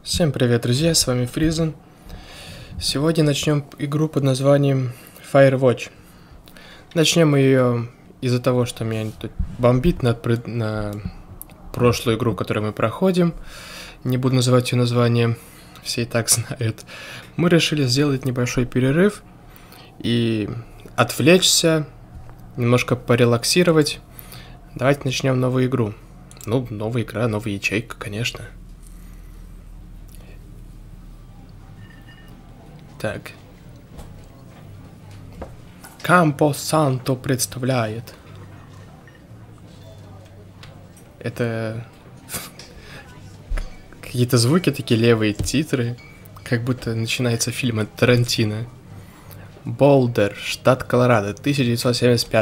Всем привет, друзья, с вами Фризен. Сегодня начнем игру под названием Firewatch. Начнем мы ее из-за того, что меня тут бомбит на прошлую игру, которую мы проходим. Не буду называть ее название, все и так знают. Мы решили сделать небольшой перерыв и отвлечься, немножко порелаксировать. Давайте начнем новую игру. Ну, новая игра, новая ячейка, конечно. Так. Кампо Санто представляет. Это какие-то звуки, такие левые титры, как будто начинается фильм от Тарантино. Болдер, штат Колорадо, 1975.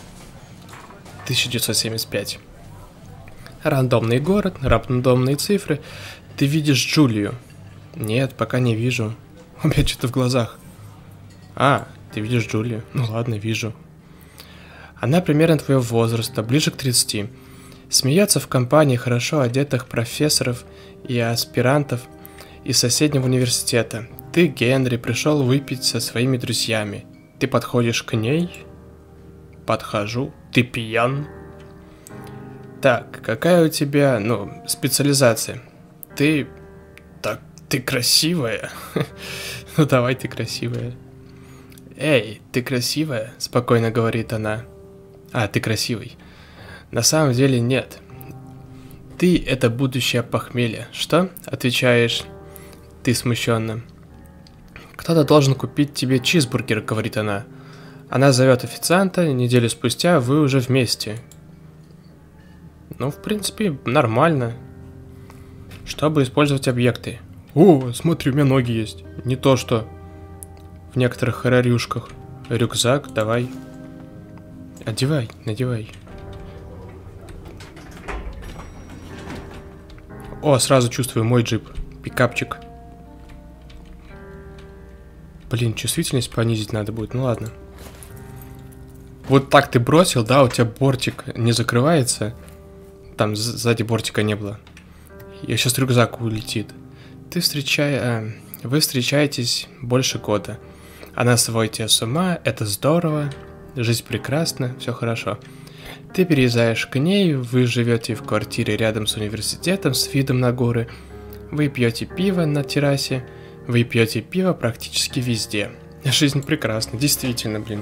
1975. Рандомный город, рандомные цифры. Ты видишь Джулию? Нет, пока не вижу. У меня что-то в глазах. А, ты видишь Джулию? Ну ладно, вижу. Она примерно твоего возраста, ближе к 30. Смеется в компании хорошо одетых профессоров и аспирантов из соседнего университета. Ты, Генри, пришел выпить со своими друзьями. Ты подходишь к ней? Подхожу. Ты пьян? Так, какая у тебя, специализация? Ты красивая. Ну давай, ты красивая. Эй, ты красивая, спокойно говорит она. А, ты красивый. На самом деле нет. Ты — это будущее похмелье. Что? Отвечаешь ты смущенно. Кто-то должен купить тебе чизбургер, говорит она. Она зовет официанта, неделю спустя вы уже вместе. Ну, в принципе, нормально. Чтобы использовать объекты. О, смотри, у меня ноги есть. Не то, что в некоторых хоррорюшках. Рюкзак, давай. Одевай, надевай. О, сразу чувствую мой джип. Пикапчик. Блин, чувствительность понизить надо будет, ну ладно. Вот так ты бросил, да, у тебя бортик не закрывается. Там сзади бортика не было. И сейчас рюкзак улетит. Вы встречаетесь больше года. Она сводит тебя с ума, это здорово, жизнь прекрасна, все хорошо. Ты переезжаешь к ней, вы живете в квартире рядом с университетом с видом на горы. Вы пьете пиво на террасе, вы пьете пиво практически везде. Жизнь прекрасна, действительно, блин.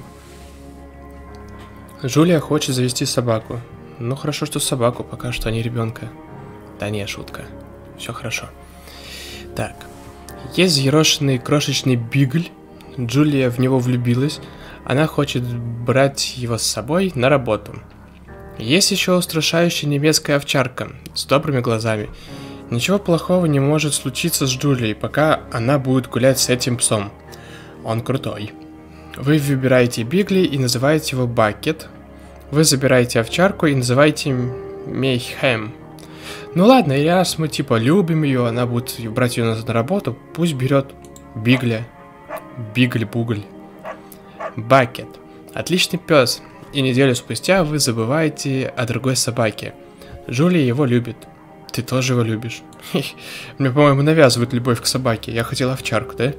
Джулия хочет завести собаку. Ну хорошо, что собаку, пока что, а не ребенка. Да не, шутка. Все хорошо. Так. Есть взъерошенный крошечный бигль. Джулия в него влюбилась. Она хочет брать его с собой на работу. Есть еще устрашающая немецкая овчарка с добрыми глазами. Ничего плохого не может случиться с Джулией, пока она будет гулять с этим псом. Он крутой. Вы выбираете бигли и называете его Бакет. Вы забираете овчарку и называете Мейхем. Ну ладно, и раз мы типа любим ее, она будет брать ее на работу, пусть берет Бигля. Бигль-бугль. Бакет. Отличный пес. И неделю спустя вы забываете о другой собаке. Джулия его любит. Ты тоже его любишь. Мне, по-моему, навязывают любовь к собаке. Я хотел овчарку, да?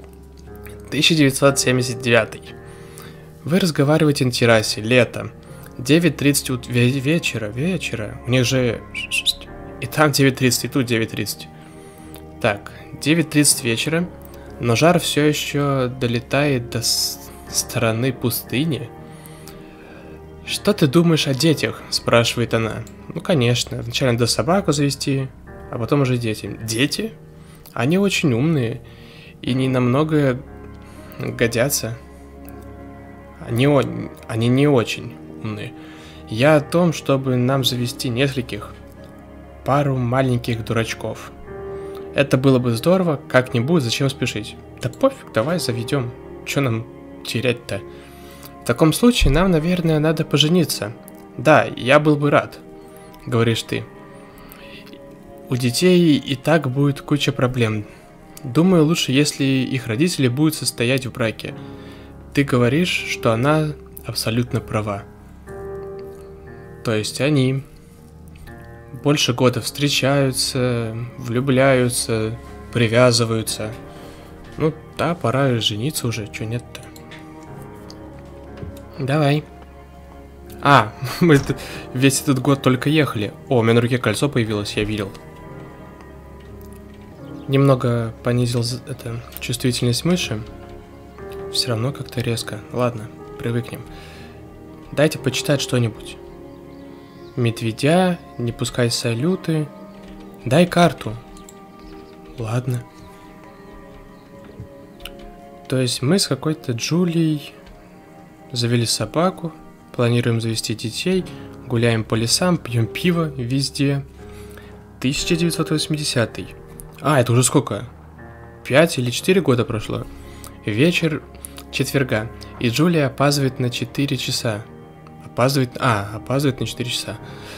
1979. Вы разговариваете на террасе. Лето. 9:30 вечера. У них же... И там 9:30, и тут 9:30. Так, 9:30 вечера. Но жар все еще долетает до стороны пустыни. Что ты думаешь о детях? Спрашивает она. Ну, конечно. Вначале надо собаку завести, а потом уже дети. Дети? Они очень умные и не намного годятся. Они не очень умные. Я о том, чтобы нам завести нескольких. Пару маленьких дурачков. Это было бы здорово, как-нибудь, зачем спешить? Да пофиг, давай заведем. Че нам терять-то? В таком случае нам, наверное, надо пожениться. Да, я был бы рад, говоришь ты. У детей и так будет куча проблем. Думаю, лучше, если их родители будут состоять в браке. Ты говоришь, что она абсолютно права. То есть они больше года встречаются, влюбляются, привязываются. Ну, да, пора жениться уже, чё нет-то. Давай. Мы весь этот год только ехали. О, у меня на руке кольцо появилось, я видел. Немного понизил чувствительность мыши. Все равно как-то резко. Ладно, привыкнем. Дайте почитать что-нибудь. Медведя, не пускай салюты. Дай карту. Ладно. То есть мы с какой-то Джулией завели собаку, планируем завести детей, гуляем по лесам, пьем пиво везде. 1980. Это уже сколько? 5 или 4 года прошло. Вечер четверга, и Джулия опаздывает на 4 часа. Опаздывает на 4 часа.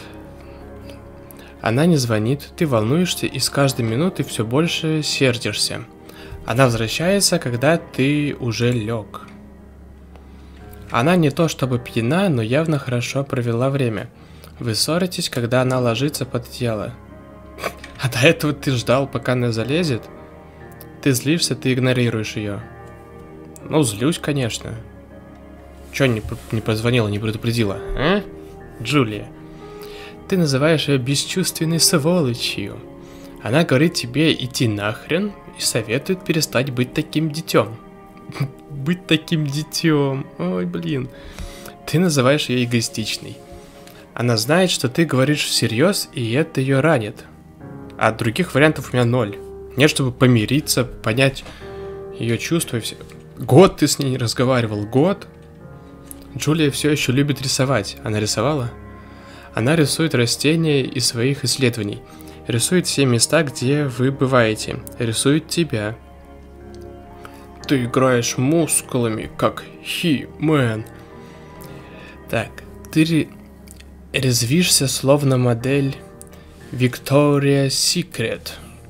Она не звонит, ты волнуешься и с каждой минуты все больше сердишься. Она возвращается, когда ты уже лег. Она не то чтобы пьяна, но явно хорошо провела время. Вы ссоритесь, когда она ложится под одеяло. А до этого ты ждал, пока она залезет? Ты злишься, ты игнорируешь ее. Ну, злюсь, конечно. Чё не позвонила, не предупредила, а? Джулия. Ты называешь ее бесчувственной сволочью. Она говорит тебе идти нахрен и советует перестать быть таким детем. Быть таким детем. Ой, блин. Ты называешь ее эгоистичной. Она знает, что ты говоришь всерьез, и это ее ранит. А других вариантов у меня 0. Нет, чтобы помириться, понять ее чувства и все. Год ты с ней не разговаривал. Год? Джулия все еще любит рисовать. Она рисовала? Она рисует растения из своих исследований. Рисует все места, где вы бываете. Рисует тебя. Ты играешь мускулами, как He-Man. Так, ты резвишься, словно модель Victoria's Secret.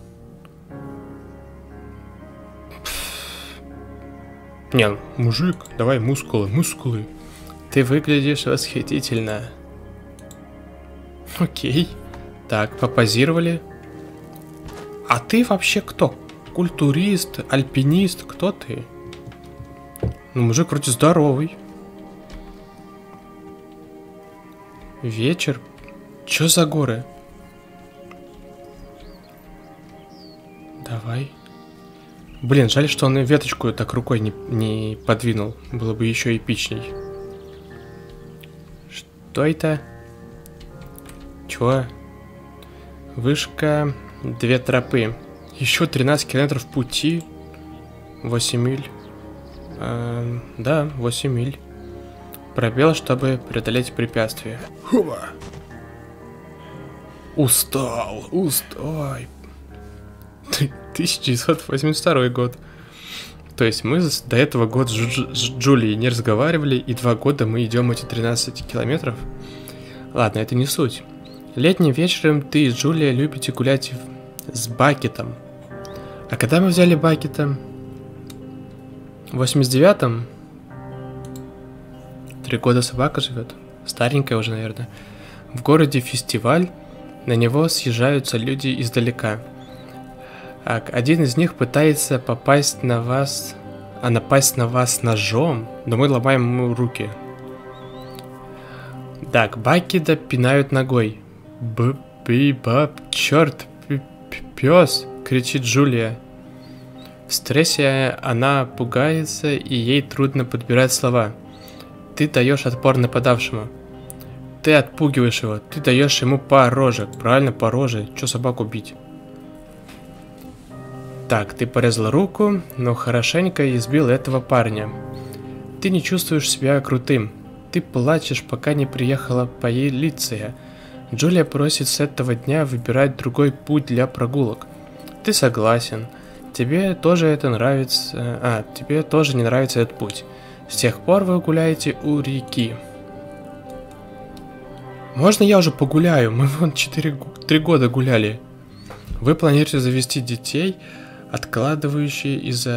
Не, мужик, давай мускулы. Ты выглядишь восхитительно. Окей. Так, попозировали. А ты вообще кто? Культурист, альпинист, кто ты? Ну, мужик вроде здоровый. Вечер. Чё за горы? Давай. Блин, жаль, что он веточку так рукой не подвинул. Было бы еще эпичней. Что это? Чё? Вышка, 2 тропы. Еще 13 километров пути. 8 миль. Да, 8 миль. Пробел, чтобы преодолеть препятствие. Хува! Устал. Ой. 1982 год. То есть мы до этого года с Джулией не разговаривали, и 2 года мы идем эти 13 километров. Ладно, это не суть. Летним вечером ты и Джулия любите гулять с Бакетом. А когда мы взяли Бакета? В 89-м? 3 года собака живет. Старенькая уже, наверное. В городе фестиваль. На него съезжаются люди издалека. Один из них пытается напасть на вас ножом, но мы ломаем ему руки. Так, Бакета пинают ногой. Б-би-баб, черт, пес, кричит Джулия. В стрессе она пугается, и ей трудно подбирать слова. Ты даешь отпор нападавшему. Ты отпугиваешь его, ты даешь ему по роже. Правильно, по роже. Че собаку бить? Так, ты порезал руку, но хорошенько избил этого парня. Ты не чувствуешь себя крутым. Ты плачешь, пока не приехала полиция. Джулия просит с этого дня выбирать другой путь для прогулок. Ты согласен. Тебе тоже это нравится. Тебе тоже не нравится этот путь. С тех пор вы гуляете у реки. Можно я уже погуляю? Мы вон 3 года гуляли. Вы планируете завести детей, откладываются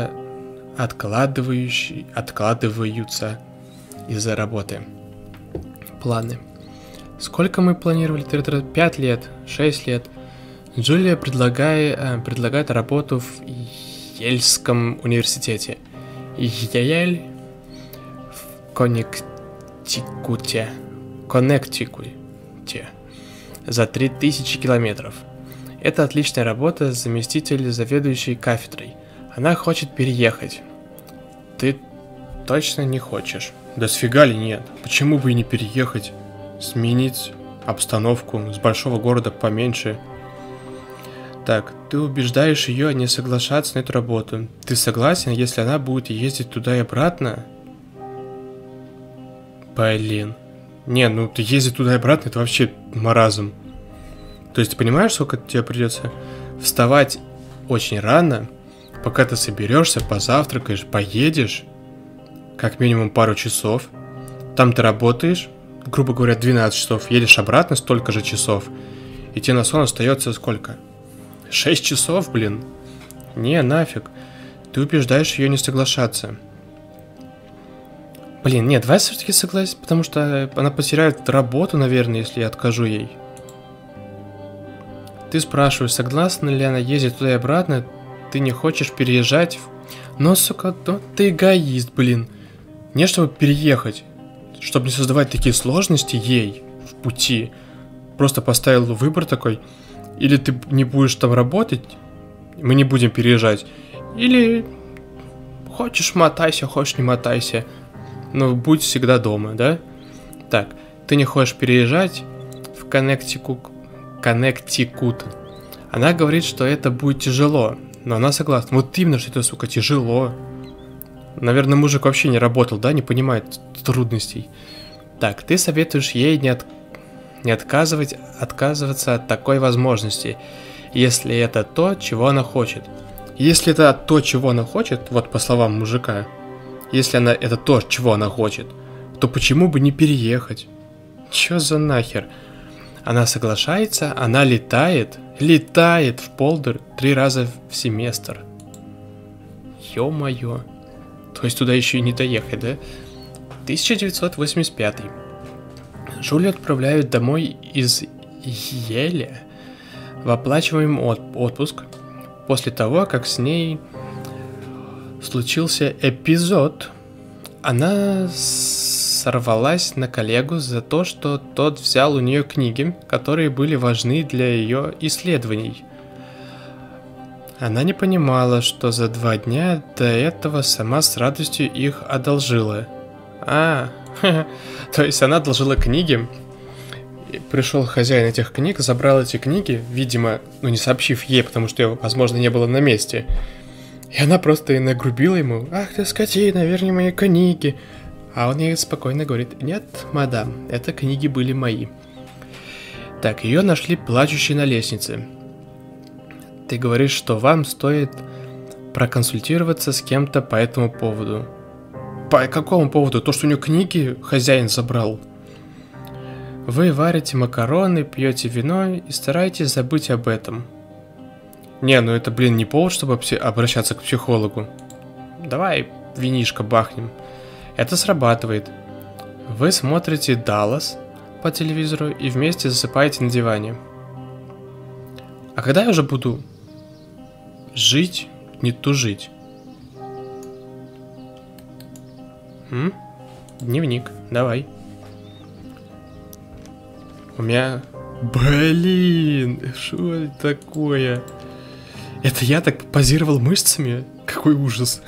из-за работы. Планы. Сколько мы планировали? 5 лет, 6 лет. Джулия предлагает работу в Йельском университете. Йель в Коннектикуте. За 3000 километров. Это отличная работа, заместитель заведующей кафедрой. Она хочет переехать. Ты точно не хочешь? Да сфига ли нет? Почему бы и не переехать? Сменить обстановку с большого города поменьше. Так, ты убеждаешь ее не соглашаться на эту работу. Ты согласен, если она будет ездить туда и обратно? Блин. Не, ну ты ездить туда и обратно, это вообще маразм. То есть ты понимаешь, сколько тебе придется вставать очень рано, пока ты соберешься, позавтракаешь, поедешь, как минимум пару часов. Там ты работаешь, грубо говоря, 12 часов, едешь обратно столько же часов, и тебе на сон остается сколько? 6 часов, блин. Не, нафиг. Ты убеждаешь ее не соглашаться. Блин, нет, давай все-таки согласись, потому что она потеряет работу, наверное, если я откажу ей. Ты спрашиваешь, согласна ли она ездить туда и обратно, ты не хочешь переезжать. Но, сука, ну, ты эгоист, блин. Не чтобы переехать, чтобы не создавать такие сложности ей в пути. Просто поставил выбор такой. Или ты не будешь там работать, мы не будем переезжать. Или хочешь мотайся, хочешь не мотайся. Но будь всегда дома, да? Так, ты не хочешь переезжать в Коннектикут. Она говорит, что это будет тяжело, но она согласна. Вот именно, что это, сука, тяжело. Наверное, мужик вообще не работал, да? Не понимает трудностей. Так, ты советуешь ей не отказываться от такой возможности, если это то, чего она хочет. Если это то, чего она хочет, вот по словам мужика, если это то, чего она хочет, то почему бы не переехать? Чё за нахер? Она соглашается, она летает в Полдер 3 раза в семестр. Ё-моё. То есть туда еще и не доехать, да? 1985. Жюлю отправляют домой из Йеля в оплачиваемый отпуск после того, как с ней случился эпизод. Она сорвалась на коллегу за то, что тот взял у нее книги, которые были важны для ее исследований. Она не понимала, что за 2 дня до этого сама с радостью их одолжила. То есть она одолжила книги, пришел хозяин этих книг, забрал эти книги, видимо, не сообщив ей, потому что ее, возможно, не было на месте. И она просто и нагрубила ему: «Ах ты скотина, верни мои книги». А он ей спокойно говорит: «Нет, мадам, это книги были мои». Так, ее нашли плачущей на лестнице. Ты говоришь, что вам стоит проконсультироваться с кем-то по этому поводу. По какому поводу? То, что у нее книги хозяин забрал. Вы варите макароны, пьете вино и стараетесь забыть об этом. Не, ну это, блин, не повод, чтобы обращаться к психологу. Давай винишко бахнем. Это срабатывает. Вы смотрите «Даллас» по телевизору и вместе засыпаете на диване. А когда я уже буду жить, не тужить? Дневник, давай. У меня... Блин, что это такое? Это я так позировал мышцами? Какой ужас.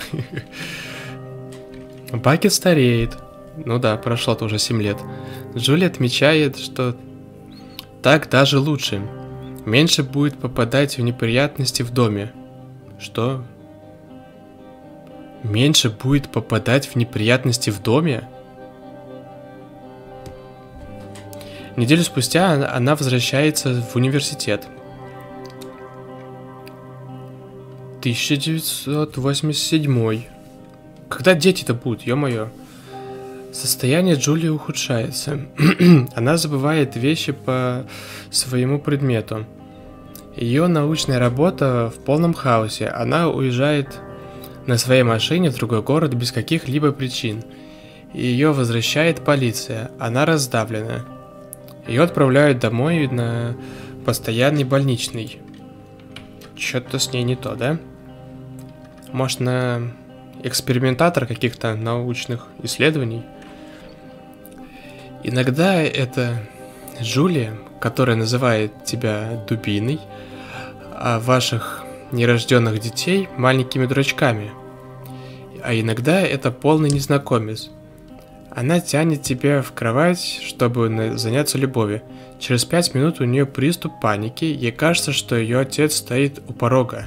Бакет стареет. Ну да, прошло-то уже 7 лет. Джули отмечает, что так даже лучше. Меньше будет попадать в неприятности в доме. Что? Меньше будет попадать в неприятности в доме? Неделю спустя она возвращается в университет. 1987. Когда дети-то будут, ё-моё? Состояние Джулии ухудшается. Она забывает вещи по своему предмету. Ее научная работа в полном хаосе. Она уезжает на своей машине в другой город без каких-либо причин. Ее возвращает полиция. Она раздавлена. Ее отправляют домой на постоянный больничный. Что-то с ней не то, да? Может, на экспериментатор каких-то научных исследований? Иногда это Джулия, которая называет тебя дубиной, а ваших нерожденных детей маленькими дурачками. А иногда это полный незнакомец. Она тянет тебя в кровать, чтобы заняться любовью. Через 5 минут у нее приступ паники, ей кажется, что ее отец стоит у порога.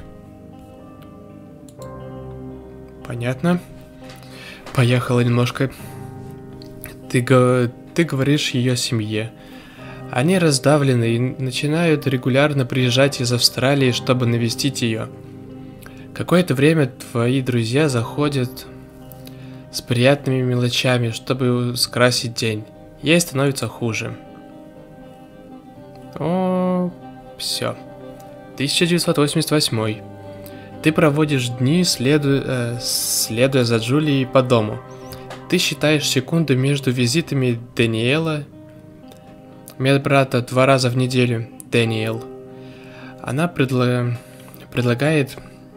Понятно. Поехала немножко. Ты говоришь ее семье. Они раздавлены и начинают регулярно приезжать из Австралии, чтобы навестить ее. Какое-то время твои друзья заходят с приятными мелочами, чтобы скрасить день. Ей становится хуже. О, все. 1988. Ты проводишь дни, следуя за Джулией по дому. Ты считаешь секунды между визитами Дэниела, медбрата 2 раза в неделю, Дэниел. Он предлагает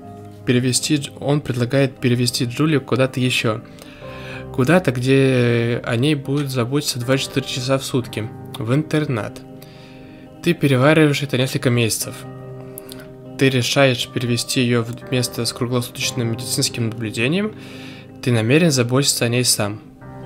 перевести Джулию куда-то еще. Куда-то, где о ней будут заботиться 24 часа в сутки. В интернат. Ты перевариваешь это несколько месяцев. Ты решаешь перевести ее в место с круглосуточным медицинским наблюдением. Ты намерен заботиться о ней сам.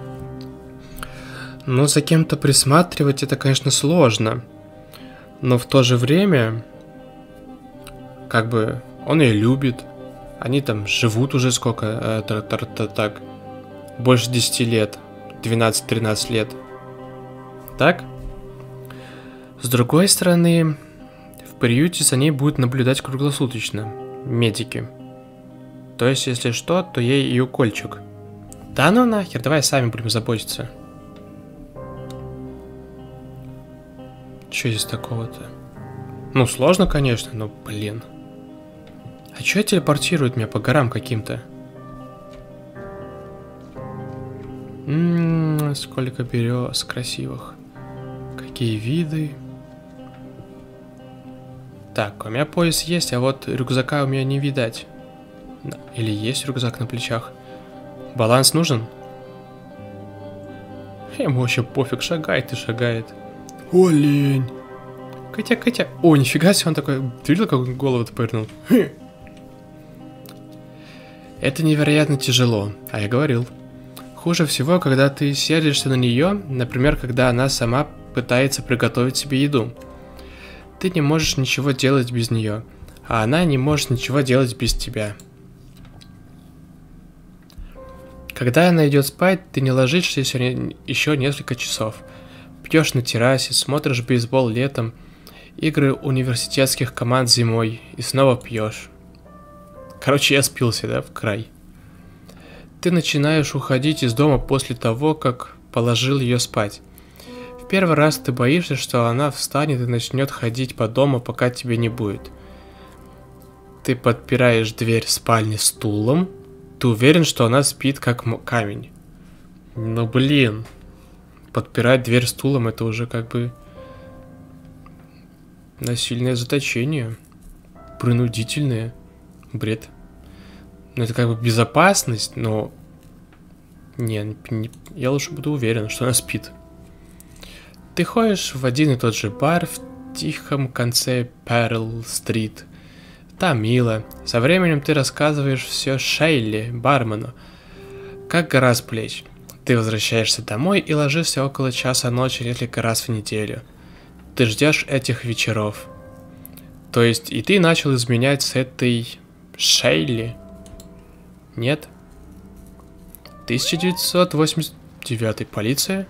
Но за кем-то присматривать это, конечно, сложно. Но в то же время, как бы, он ее любит. Они там живут уже сколько, так, больше 10 лет, 12-13 лет. Так? С другой стороны, в приюте за ней будут наблюдать круглосуточно медики. То есть, если что, то ей и укольчик. Да ну нахер, давай сами будем заботиться. Че здесь такого-то? Ну, сложно, конечно, но, блин. А чё телепортирует меня по горам каким-то? Сколько берез красивых. Какие виды. Так, у меня пояс есть, а вот рюкзака у меня не видать. Или есть рюкзак на плечах? Баланс нужен? Ему вообще пофиг, шагает и шагает. Олень. Катя. О, нифига себе, он такой... Ты видел, как он голову-то повернул? Это невероятно тяжело, а я говорил. Хуже всего, когда ты сердишься на нее, например, когда она сама пытается приготовить себе еду. Ты не можешь ничего делать без нее, а она не может ничего делать без тебя. Когда она идет спать, ты не ложишься еще несколько часов. Пьешь на террасе, смотришь бейсбол летом, игры университетских команд зимой и снова пьешь. Короче, я спился, да, в край. Ты начинаешь уходить из дома после того, как положил ее спать. В первый раз ты боишься, что она встанет и начнет ходить по дому, пока тебя не будет. Ты подпираешь дверь спальни стулом. Ты уверен, что она спит как камень. Ну блин. Подпирать дверь стулом — это уже как бы насильное заточение. Принудительное. Бред. Ну это как бы безопасность, но... Не, я лучше буду уверен, что она спит. Ты ходишь в один и тот же бар в тихом конце Перл-стрит. Там мило. Со временем ты рассказываешь все Шейли, бармену, как гора с плеч. Ты возвращаешься домой и ложишься около часа ночи несколько раз в неделю. Ты ждешь этих вечеров. То есть и ты начал изменять с этой Шейли? Нет? 1989. Полиция?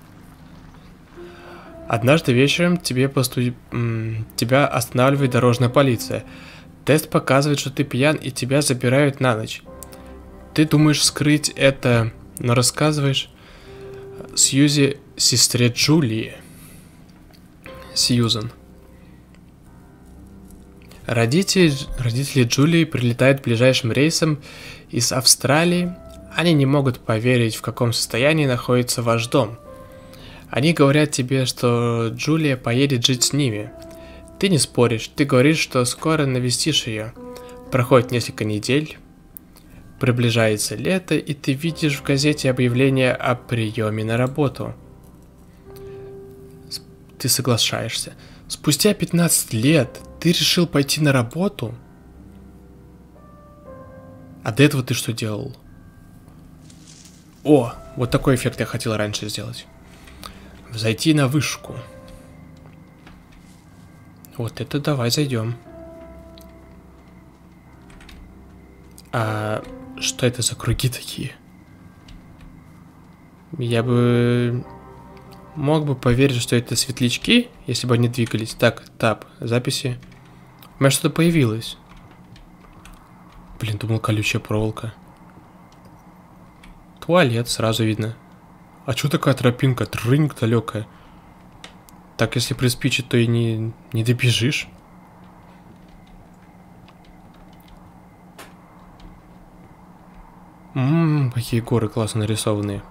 Однажды вечером тебя останавливает дорожная полиция. Тест показывает, что ты пьян, и тебя забирают на ночь. Ты думаешь скрыть это, но рассказываешь Сьюзи, сестре Джулии. Сьюзан. Родители Джулии прилетают ближайшим рейсом из Австралии. Они не могут поверить, в каком состоянии находится ваш дом. Они говорят тебе, что Джулия поедет жить с ними. Ты не споришь, ты говоришь, что скоро навестишь ее. Проходит несколько недель, приближается лето, и ты видишь в газете объявление о приеме на работу. Ты соглашаешься. Спустя 15 лет ты решил пойти на работу? А до этого ты что делал? О, вот такой эффект я хотел раньше сделать. Зайти на вышку. Вот это давай зайдем. А что это за круги такие? Я бы мог бы поверить, что это светлячки, если бы они двигались. Так, тап, записи. У меня что-то появилось. Блин, думал, колючая проволока. Туалет, сразу видно. А что такая тропинка? Трыньк далекая. Так, если приспичит, то и не добежишь. Какие горы классно нарисованные.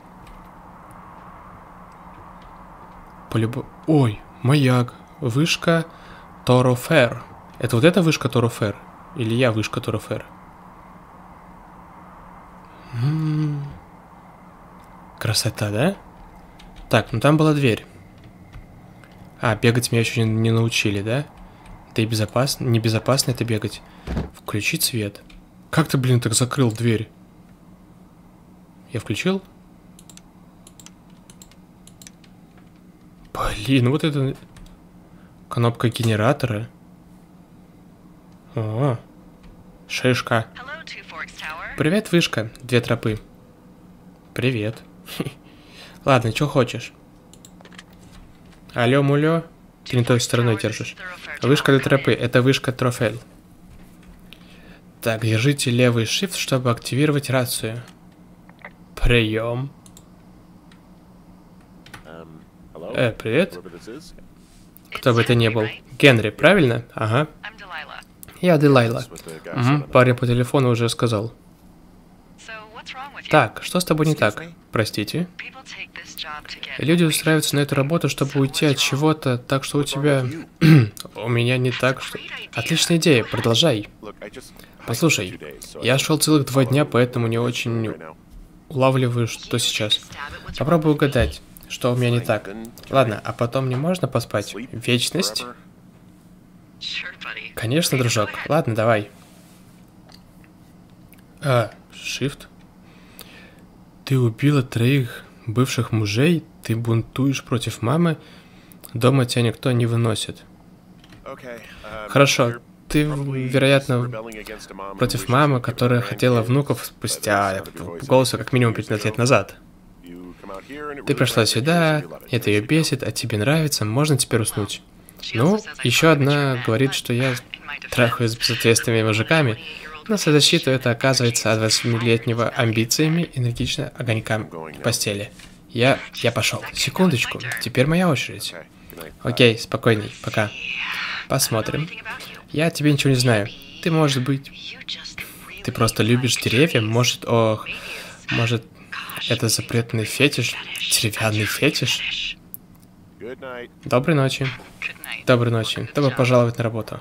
Ой, маяк. Вышка Торофер. Это вот эта вышка Торофер? Или я вышка Торофер? Красота, да? Так, ну там была дверь. А, бегать меня еще не научили, да? Да и безопасно, небезопасно это бегать. Включить свет. Как ты, блин, так закрыл дверь? Я включил? Блин, вот это кнопка генератора. О, шишка. Привет, вышка. 2 тропы. Привет. Ладно, что хочешь? Алло, мулё. Ты не той стороной держишь. Вышка 2 тропы. Это вышка Трофель. Так, держите левый shift, чтобы активировать рацию. Прием. Привет. Кто бы это ни был. Генри, правильно? Ага. Я Делайла. Угу, парень по телефону уже сказал. Так, что с тобой не так? Простите. Люди устраиваются на эту работу, чтобы уйти от чего-то, так что у тебя... У меня не так, что... Отличная идея, продолжай. Послушай, я шел целых 2 дня, поэтому не очень улавливаю, что сейчас. Попробуй угадать, что у меня не так. Ладно, а потом не можно поспать? Вечность? Конечно, дружок. Ладно, давай. Shift. Ты убила 3 бывших мужей, ты бунтуешь против мамы, дома тебя никто не выносит. Хорошо, ты, вероятно, против мамы, которая хотела внуков спустя голоса как минимум 15 лет назад. Ты пришла сюда, это ее бесит, а тебе нравится, можно теперь уснуть. Ну, еще одна говорит, что я трахаюсь с безответственными мужиками, но за защиту это оказывается от 8-летнего амбициями энергично огонькам в постели. Я пошел. Секундочку, теперь моя очередь. Окей, спокойней, пока. Посмотрим. Я о тебе ничего не знаю. Ты, может быть... Ты просто любишь деревья? Может, может, это запретный фетиш? Деревянный фетиш? Доброй ночи. Доброй ночи. Добро пожаловать на работу.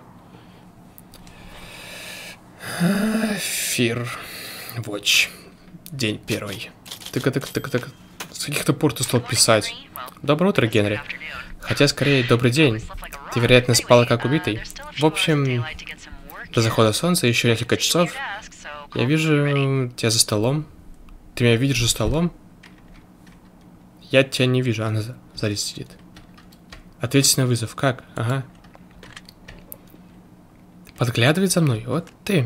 Fear Watch. День 1. Так. С каких-то пор ты стал писать? Доброе утро, Генри. Хотя, скорее, добрый день. Ты, вероятно, спала как убитый. В общем, до захода солнца еще несколько часов. Я вижу тебя за столом. Ты меня видишь за столом? Я тебя не вижу, она сзади сидит. Ответить на вызов. Как? Ага. Подглядывает за мной. Вот ты.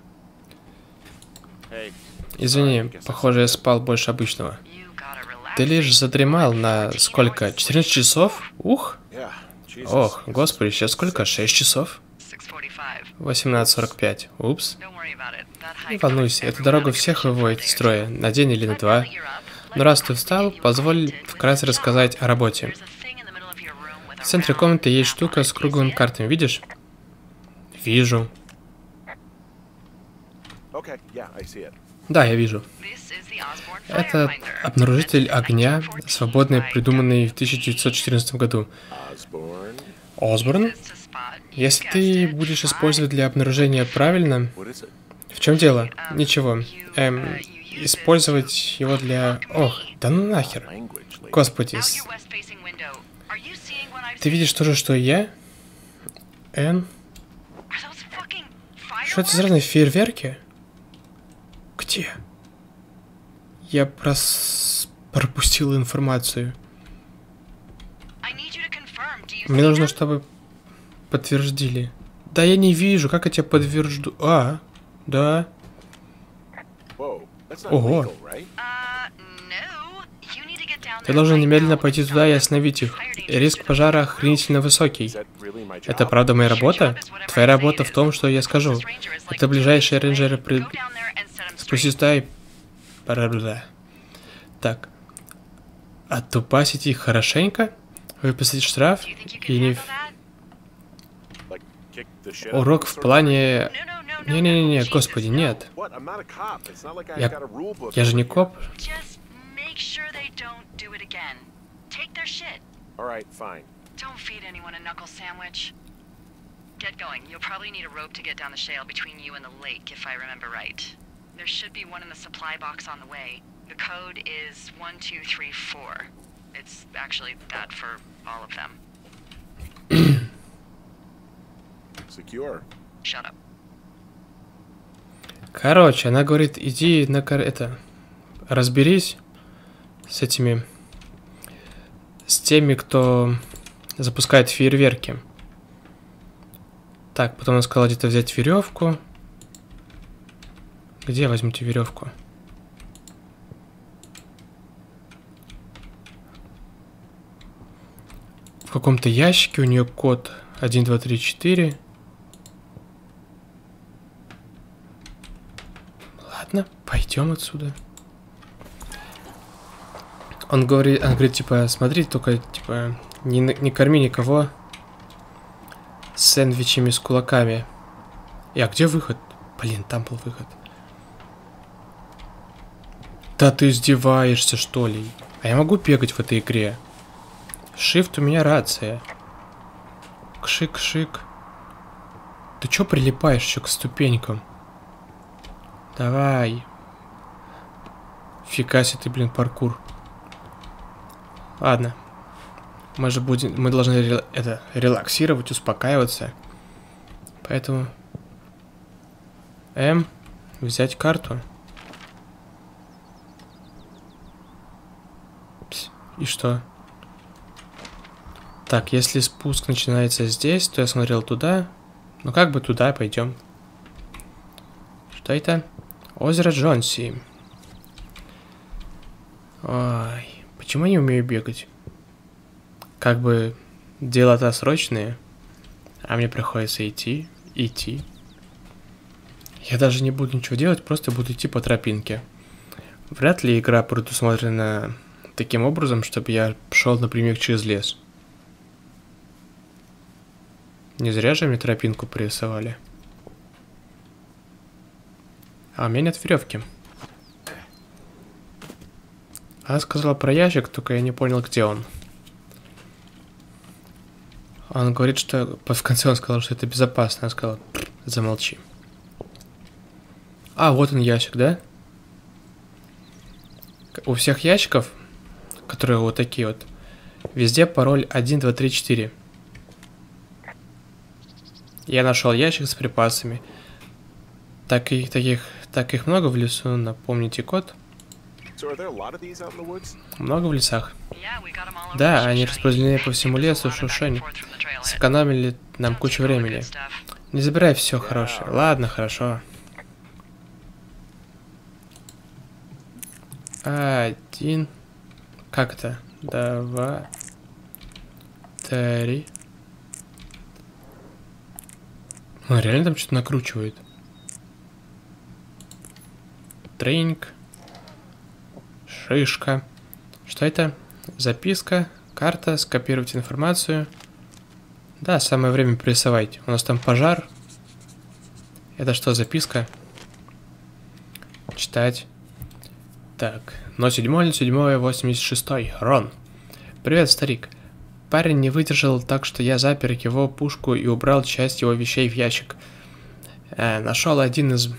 Извини, похоже, я спал больше обычного. Ты лишь задремал на сколько? 14 часов? Ух. Ох, господи, сейчас сколько? 6 часов? 18:45. Упс. Не волнуйся, эта дорога всех выводит из строя, на день или на 2. Но раз ты встал, позволь вкратце рассказать о работе. В центре комнаты есть штука с круглыми картами, видишь? Вижу. Да, я вижу. Это обнаружитель огня, свободный, придуманный в 1914 году. Осборн? Если ты будешь использовать для обнаружения правильно... В чем дело? Ничего. Использовать его для... Ох, да ну нахер. Господи. Ты видишь то же, что и я? Что это за разные фейерверки? Где? Я пропустил информацию. Мне нужно, чтобы подтвердили. Да я не вижу, как я тебя подтвержду. Да. Ого. Ты должен немедленно пойти туда и остановить их. Риск пожара охренительно высокий. Это правда моя работа? Твоя работа в том, что я скажу. Это ближайшие рейнджеры спустись туда и... Так. Оттупасить их хорошенько? Выписать штраф? И не... Урок в плане... Не-не-не, господи, нет. Я же не коп. Get going. You'll probably need a rope to get down the shale between you and the lake, if I remember right. There should be one in the supply box on the way. The code is 1234. It's actually that for all of them. Secure. Shut up. Короче, она говорит, иди на разберись с этими, с теми, кто запускает фейерверки. Так, потом она сказала где-то взять веревку. Где возьмите веревку? В каком-то ящике у нее код 1, 2, 3, 4. Ладно, пойдем отсюда. Он говорит, типа, смотри, только, типа, не корми никого с сэндвичами с кулаками. А где выход? Блин, там был выход. Да ты издеваешься, что ли? А я могу бегать в этой игре? Shift у меня рация. Кшик-кшик. Ты чё прилипаешь еще к ступенькам? Давай. Фига себе ты, блин, паркур. Ладно. Мы должны релаксировать, успокаиваться. Поэтому... взять карту. И что? Так, если спуск начинается здесь, то я смотрел туда. Ну как бы туда пойдем. Что это? Озеро Джонси. Ой, почему я не умею бегать? Как бы дела-то срочные, а мне приходится идти. Я даже не буду ничего делать, просто буду идти по тропинке. Вряд ли игра предусмотрена таким образом, чтобы я шел напрямик через лес. Не зря же мне тропинку пририсовали. А у меня нет веревки. Она сказала про ящик, только я не понял, где он. Он говорит, что... В конце он сказал, что это безопасно. Она сказала, замолчи. А, вот он ящик, да? У всех ящиков, которые вот такие вот, везде пароль 1, 2, 3, 4. Я нашел ящик с припасами. Так их много в лесу, напомните код. Много в лесах. Да, они распределены по всему лесу, Шушень. Сэкономили нам кучу времени. Не забирай все хорошее. Ладно, хорошо. 1. Как это? 2. 3. Он реально там что-то накручивает. Тренинг. Шишка. Что это? Записка. Карта. Скопировать информацию. Да, самое время прессовать. У нас там пожар. Это что, записка? Читать. Так. 07.07.86. Рон. Привет, старик. Парень не выдержал, так что я запер его пушку и убрал часть его вещей в ящик. Нашел один из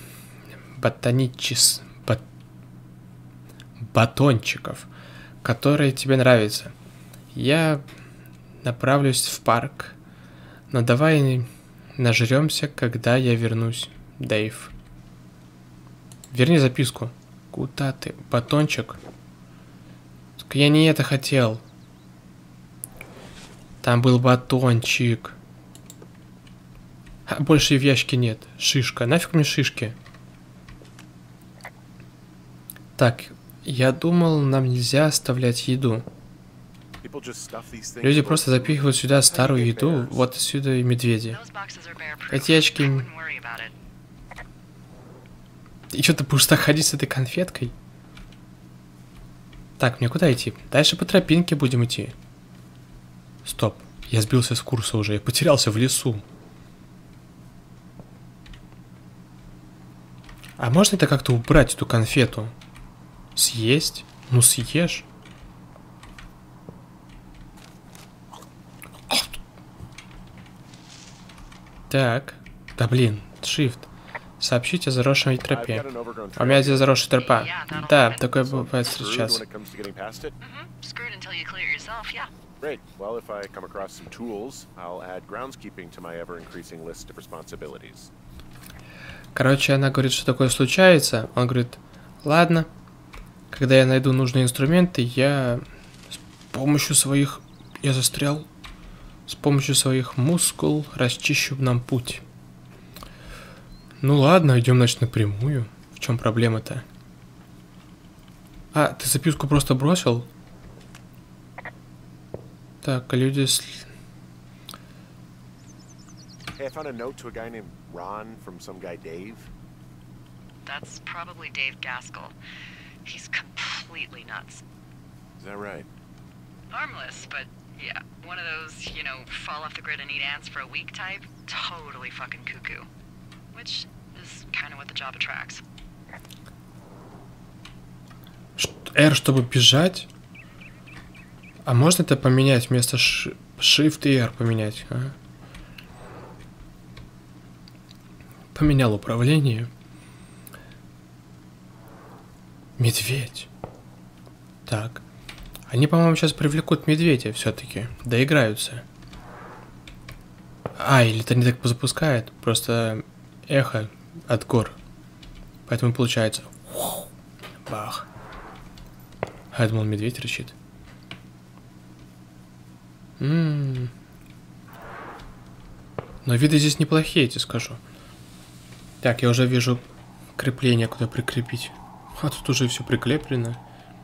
батончиков, который тебе нравится. Я направлюсь в парк, но давай нажремся, когда я вернусь, Дэйв. Верни записку. Куда ты? Батончик? Так я не это хотел. Там был батончик. А больше и в ящике нет. Шишка. Нафиг мне шишки? Так, я думал, нам нельзя оставлять еду. Люди просто запихивают сюда старую еду. Вот отсюда и медведи. Эти ящики... И что, ты будешь так ходить с этой конфеткой? Так, мне куда идти? Дальше по тропинке будем идти. Стоп, я сбился с курса уже, я потерялся в лесу. А можно это как-то убрать, эту конфету? Съесть? Ну съешь. Так, да блин, shift. Сообщите о заросшей тропе. А у меня здесь заросшая тропа. Да, такое бывает сейчас. Great. Well, if I come across some tools, I'll add groundskeeping to my ever-increasing list of responsibilities. Короче, она говорит, что такое случается. Он говорит, ладно, когда я найду нужные инструменты, я с помощью своих... Я застрял. С помощью своих мускул расчищу нам путь. Ну ладно, идем, значит, напрямую. В чем проблема-то? А, ты записку просто бросил? Так, люди... Hey, I found a note to a guy named Ron from some guy Dave. That's probably Dave Gaskell. He's completely nuts. Is that right? Harmless, but yeah, one of those, you know, fall off the grid and eat ants for a week type. Totally fucking cuckoo. Which is kind of what the job attracts. R, чтобы бежать? А можно это поменять вместо Shift и R поменять? А? Поменял управление. Медведь. Так. Они, по-моему, сейчас привлекут медведя все-таки. Доиграются. А, или это не так запускает. Просто эхо от гор. Поэтому получается. Бах. А я думал, медведь рычит. Но виды здесь неплохие, я тебе скажу. Так, я уже вижу крепление, куда прикрепить. А тут уже все прикреплено.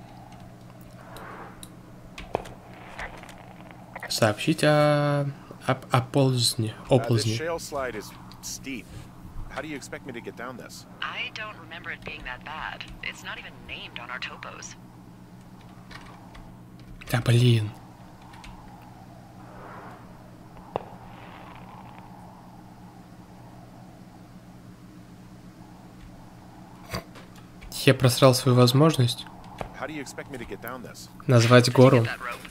Сообщить о оползне. Оползне. How do you expect me to get down this? I don't remember it being that bad. It's not even named on our topos. Да блин. Я просрал свою возможность назвать гору.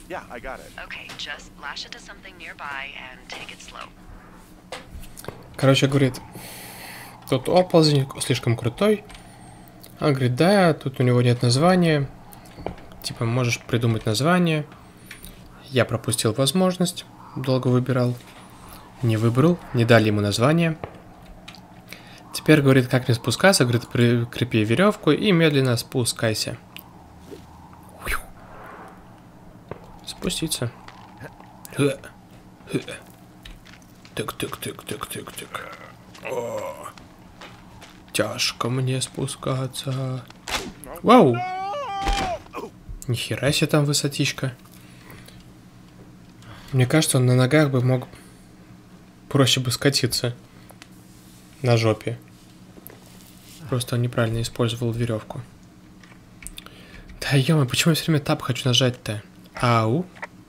Короче, говорит, тут оползень слишком крутой. Он говорит, да, тут у него нет названия. Типа, можешь придумать название. Я пропустил возможность. Долго выбирал. Не выбрал, не дали ему название. Теперь говорит, как мне спускаться. Говорит, прикрепи веревку и медленно спускайся. Спуститься. Тык-тык-тык-тык-тык-тык. О, тяжко мне спускаться. Вау! Нихера себе там высотищка. Мне кажется, он на ногах бы мог проще бы скатиться. На жопе. Просто он неправильно использовал веревку. Да ё-моё, почему я все время тап хочу нажать-то? Ау.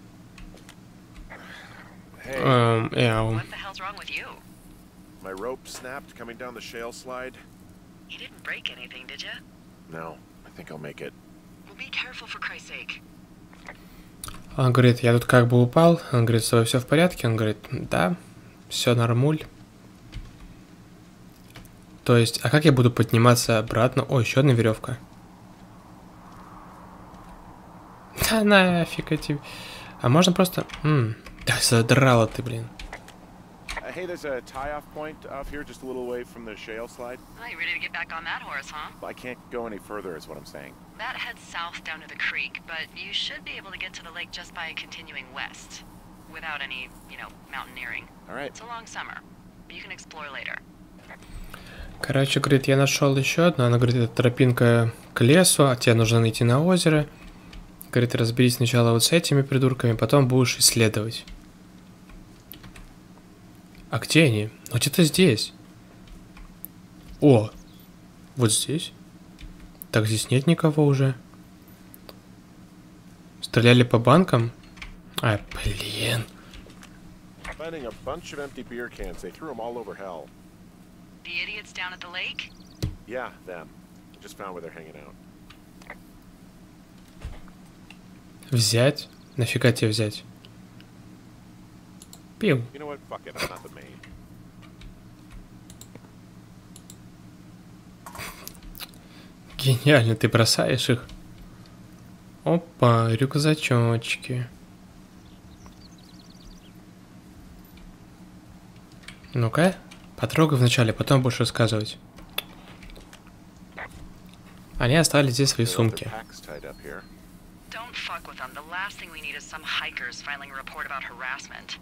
Ау. My rope snapped coming down the shale slide. You didn't break anything, did you? No, I think I'll make it. Well, be careful for Christ's sake. Он говорит, я тут как бы упал. Он говорит, с тобой все в порядке? Он говорит, да, все нормуль. То есть, а как я буду подниматься обратно? О, еще одна веревка. Да нафиг эти... А можно просто... Да задрала ты, блин. Hey, there's a tie-off point off here, just a little away from the shale slide. Oh, you ready to get back on that horse, huh? I can't go any further, is what I'm saying. That heads south down to the creek, but you should be able to get to the lake just by continuing west. Without any, mountaineering. Alright. It's a long summer. You can explore later. Короче, говорит, я нашел еще одну. Она говорит, это тропинка к лесу, а тебе нужно найти на озеро. Говорит, разберись сначала вот с этими придурками, потом будешь исследовать. А где они? Ну где-то здесь. О, вот здесь. Так, здесь нет никого уже. Стреляли по банкам? А, блин. Finding a bunch of empty beer cans. They threw them all over hell. The idiots down at the lake? Yeah, them. Just found where they're hanging out. Взять? Нафига тебе взять? Пил. You know what? Fuck it. I'm not the main. Гениально, ты бросаешь их. Опа, рюкзачочки. Ну-ка, потрогай вначале, потом будешь рассказывать. Они оставили здесь свои сумки. Don't fuck with them. The last thing we need is some hikers filing a report about harassment.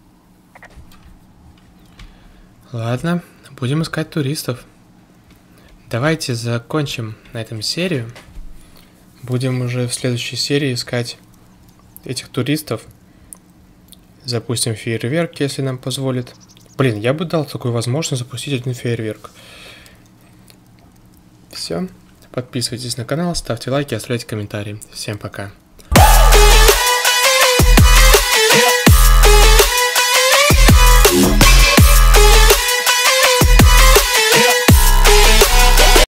Ладно, будем искать туристов. Давайте закончим на этом серию. Будем уже в следующей серии искать этих туристов. Запустим фейерверк, если нам позволит. Блин, я бы дал такую возможность запустить один фейерверк. Все. Подписывайтесь на канал, ставьте лайки, оставляйте комментарии. Всем пока.